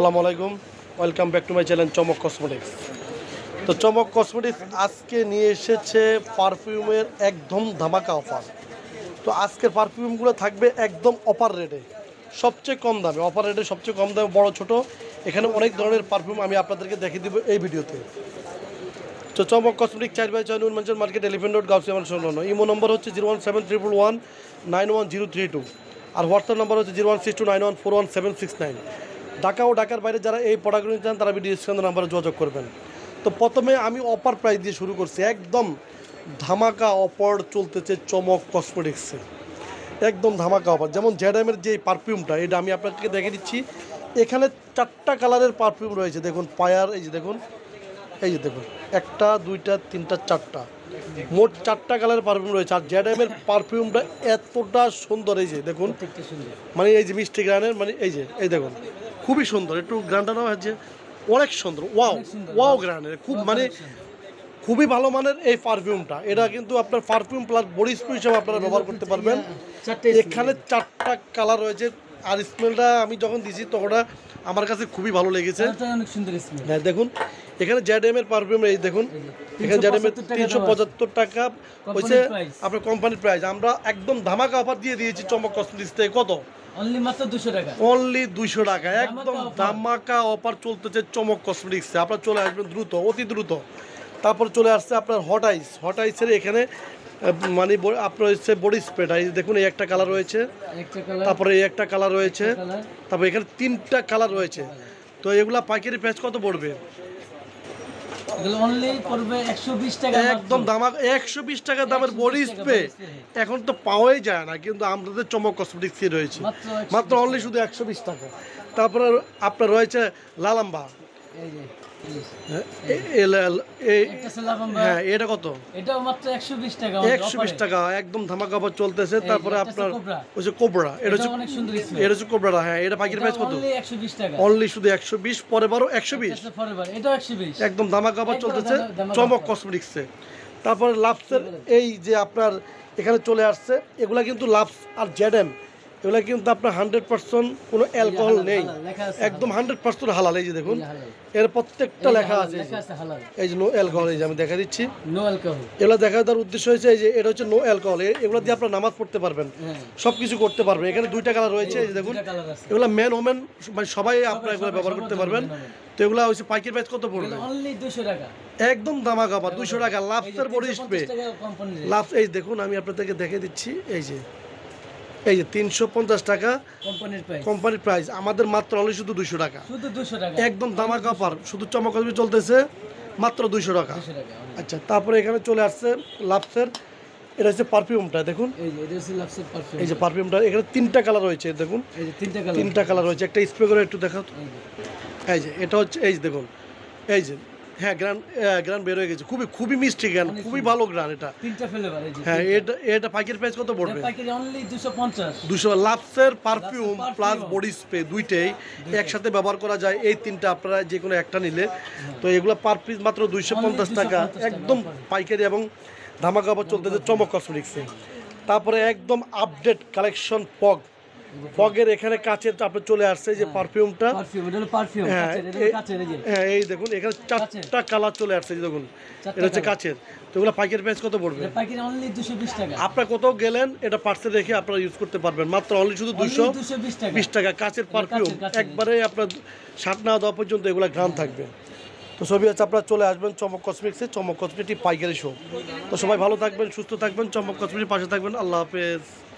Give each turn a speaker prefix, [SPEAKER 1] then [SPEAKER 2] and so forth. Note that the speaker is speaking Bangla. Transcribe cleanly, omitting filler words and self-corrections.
[SPEAKER 1] আসসালামু আলাইকুম, welcome back to my channel Chomok cosmetics. তো চমক কসমেটিক্স আজকে নিয়ে এসেছে পারফিউমের একদম ধামাকা অফার। তো আজকের পারফিউমগুলো থাকবে একদম অফার রেটে, সবচেয়ে কম দামে। অফার রেটে সবচেয়ে কম দামে, বড় ছোট এখানে অনেক ধরনের পারফিউম আমি আপনাদেরকে দেখিয়ে দিব এই ভিডিওতে। তো চমক cosmetic 4/4 Noon mansion market, elephant road, Gausia market. Imo number হচ্ছে 01711911032 আর হোয়াটসঅ্যাপ নম্বর হচ্ছে 01629141769। ঢাকা ও ঢাকার বাইরে যারা এই প্রোডাক্টগুলো চান তারা ভিডিও স্ক্রিনের নাম্বারে যোগাযোগ করবেন। তো প্রথমে আমি অফার প্রাইস দিয়ে শুরু করছি। একদম ধামাকা অফার চলতেছে চমক কসমেটিক্সে, একদম ধামাকা অফার। যেমন জেডএমের যে পারফিউমটা, এটা আমি আপনাদেরকে দেখে দিচ্ছি। এখানে 4টা কালারের পারফিউম রয়েছে। দেখুন পায়ার, এই যে দেখুন, এই যে দেখুন, 1টা 2টা 3টা 4টা, মোট 4টা কালারের পারফিউম রয়েছে। আর জেডএমের পারফিউমটা এতটা সুন্দর, এই যে দেখুন, মানে এই যে মিষ্টি গ্রানের, মানে এই যে এই দেখুন, খুবই সুন্দর। একটু গ্রানটা নেওয়া হচ্ছে, অনেক সুন্দর, ওয়াও ওয়াও গ্রানের, খুব মানে খুবই ভালো মানের এই পারফিউমটা। এটা কিন্তু আপনার পারফিউম প্লাস বডি স্প্রে হিসেবে আপনারা ব্যবহার করতে পারবেন। এখানে 4টা কালার রয়েছে। আর স্মেলটা আমি যখন দিছি তখন আমার কাছে খুবই ভালো লেগেছে। হ্যাঁ দেখুন, এখানে জেডএম এর পারফিউম, এই দেখুন, এখানে জেডএম এর 375 টাকা হচ্ছে আপনার কোম্পানির প্রাইস। আমরা একদম ধামাকা অফার দিয়ে দিয়েছি চমক কসমেটিক্স থেকে। কত?
[SPEAKER 2] অনলি মাত্র 200 টাকা।
[SPEAKER 1] অনলি 200 টাকা, একদম ধামাকা অফার চলতেছে চমক কসমেটিক্সে। আপনারা চলে আসবেন দ্রুত, অতি দ্রুত। তারপর চলে আসছে আপনার হট আইস। হট আইসের এখানে মানে আপনার হচ্ছে বডি স্প্রেটা, এই দেখুন, এই একটা কালার রয়েছে, তারপরে এই একটা কালার রয়েছে, তারপর এখানে 3টা কালার রয়েছে। তো এগুলা পাইকারি প্রাইস কত পড়বে? একদম দামাক 120 টাকা দামের বডি স্প্রে এখন তো পাওয়াই যায় না, কিন্তু আমাদের চমক কসমেটিক্সে রয়েছে মাত্র অনলি শুধু 120 টাকা। তারপরে আপনার রয়েছে লালাম্বা, এটা কত?
[SPEAKER 2] এটাও মাত্র 120 টাকা।
[SPEAKER 1] 120 টাকা, একদম ধামাকা অফার চলতেছে। তারপরে আপনার হচ্ছে কোবরা, এটা হচ্ছে
[SPEAKER 2] অনেক সুন্দর স্মেল,
[SPEAKER 1] এটা হচ্ছে কোবরা। হ্যাঁ, এটা পাইকারি প্রাইস কত?
[SPEAKER 2] অনলি 120 টাকা।
[SPEAKER 1] অনলি শুধু 120, পরে বারো 120,
[SPEAKER 2] এটাও 120,
[SPEAKER 1] একদম ধামাকা অফার চলতেছে চমক কসমেটিক্সে। তারপরে লাভসের এই যে আপনার এখানে চলে আসছে, এগুলা কিন্তু লাভস আর জেডএম, এগুলা কিন্তু আপনার 100% কোনো অ্যালকোহল নেই, একদম 100% হালাল। এই যে দেখুন, এর প্রত্যেকটা লেখা আছে এই যে নো অ্যালকোহল। এই যে আমি দেখা দিচ্ছি
[SPEAKER 2] নো অ্যালকোহল।
[SPEAKER 1] এগুলো দেখা দেওয়ার উদ্দেশ্য হয়েছে এই যে এটা হচ্ছে নো অ্যালকোহল। এগুলো দিয়ে আপনার নামাজ পড়তে পারবেন, সব কিছু করতে পারবেন। এখানে 2টা কালার রয়েছে, এই যে দেখুন, এগুলো মেন ওমেন মানে সবাই আপনারা এগুলো ব্যবহার করতে পারবেন। তো এগুলো হচ্ছে পাইকারি প্রাইস কত পড়বে?
[SPEAKER 2] অনলি 200 টাকা,
[SPEAKER 1] একদম ধামাকা অফার 200 টাকা। লাভসের বডি স্প্রে, লাভস, এই দেখুন, আমি আপনাদেরকে দেখে দিচ্ছি। এই যে 350 টাকা কোম্পানির প্রাইস, আমাদের মাত্র অনলি শুধু 200 টাকা,
[SPEAKER 2] শুধু 200 টাকা,
[SPEAKER 1] একদম ধামাকা অফার, শুধু চমক কসমেটিক্স চলতেছে মাত্র 200 টাকা। আচ্ছা, তারপরে এখানে চলে আসছে লাভসের, এটা হচ্ছে পারফিউমটা। দেখুন, এই যে পারফিউমটা, এখানে 3টা কালার রয়েছে। দেখুন,
[SPEAKER 2] এই যে
[SPEAKER 1] 3টা কালার রয়েছে। একটা স্প্রে করে একটু দেখাও। এই যে এটা হচ্ছে, এই যে দেখুন, এই যে, হ্যাঁ, গ্রান বের হয়ে গেছে, খুবই মিষ্টি গ্রান, খুবই ভালো গ্রান। এটা
[SPEAKER 2] 3টা ফ্লেভার।
[SPEAKER 1] হ্যাঁ, এটা পাইকারি প্রাইস কত পড়বে?
[SPEAKER 2] পাইকারি অনলি 250।
[SPEAKER 1] 200 লাভসের পারফিউম প্লাস বডি স্প্রে দুইটাই একসাথে ব্যবহার করা যায়। এই 3টা আপনারা যে কোনো একটা নিলে, তো এগুলো পার পিস মাত্র 250 টাকা, একদম পাইকারি এবং ধামাকা অফার চলতেছে চমক কসমেটিক্সে। তারপরে একদম আপডেট কালেকশন ফগের এখানে কাচের আপনার চলে আসছে যে পারফিউমটা। হ্যাঁ, এই দেখুন, এখানে 4টা কালার চলে আসছে, দেখুন, এটা হচ্ছে কাচের। তো এগুলো পাইকারি প্রাইস কত পড়বে?
[SPEAKER 2] পাইকারি অনলি 220 টাকা।
[SPEAKER 1] আপনারা কোথাও গেলেন এটা পার্সে রেখে আপনারা ইউজ করতে পারবেন, মাত্র অনলি শুধু 220 টাকা। কাচের পারফিউম, একবারে আপনার শার্ট না দেওয়া পর্যন্ত এগুলো ঘ্রাণ থাকবে। তো সবই হচ্ছে আপনারা চলে আসবেন চমক কসমেটিক্সে, চমক কসমেটিক পাইকারি শো। তো সবাই ভালো থাকবেন, সুস্থ থাকবেন, চমক কসমেটিক পাশে থাকবেন। আল্লাহ হাফেজ।